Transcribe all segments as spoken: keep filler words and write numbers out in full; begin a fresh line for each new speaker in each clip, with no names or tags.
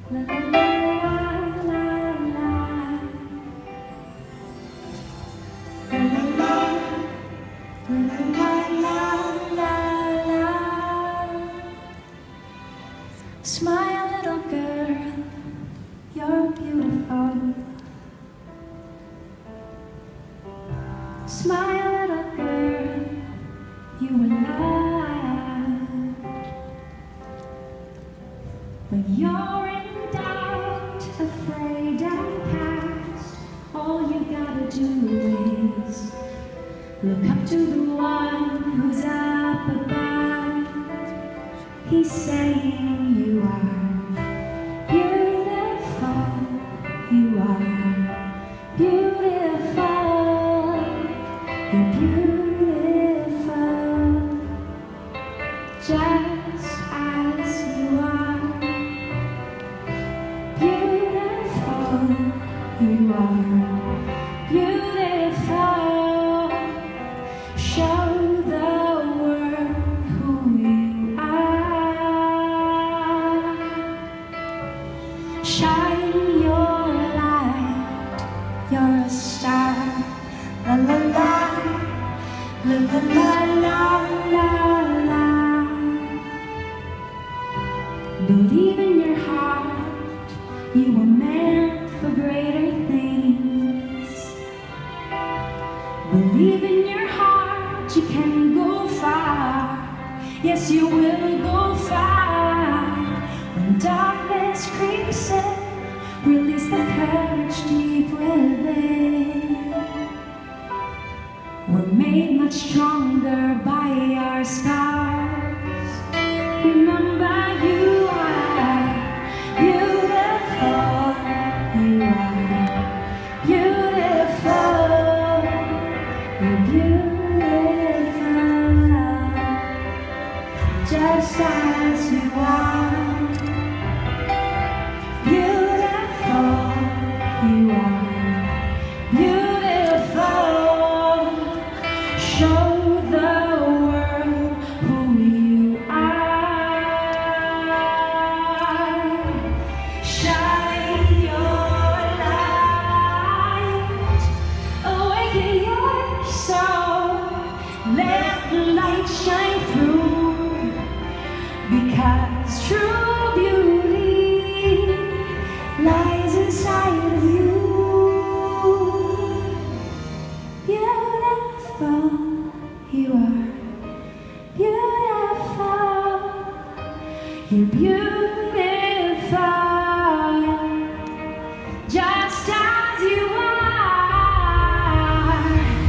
La la la la la. La la la. La la la la la. Smile, little girl, you're beautiful. Smile, little girl, you are loved. When you're in doubt, afraid and past, all you gotta do is look up to the one who's up above. He's saying you are beautiful, you are beautiful, you're beautiful, just as you are. Beautiful, you are beautiful. Show the world who you are. Shine your light, you're a star. La la la, la la la la la la. Believe in your heart, you were meant for greater things. Believe in your heart, you can go far. Yes, you will go far. When darkness creeps in, release the courage deep within. We're made much stronger by our scars. Remember, you are beautiful, you are beautiful, you're beautiful, just as you are. Beautiful, you are beautiful. Show the world who you are. Shine your light, awaken your soul. Let the light shine through, because true beauty lies inside of you. Beautiful, you are beautiful, you're beautiful, just as you are.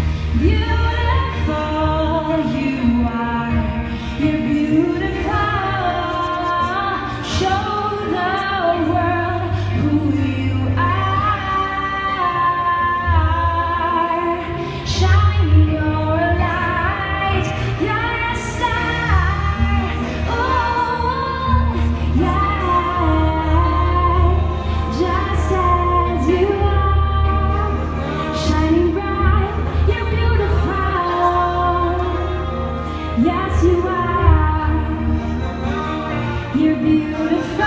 Beautiful, you are, you're beautiful. Show the world who you are. Shine your light, you're a star. Oh, yeah, just as you are. Shining bright, you're beautiful. Yes, you are. You're beautiful.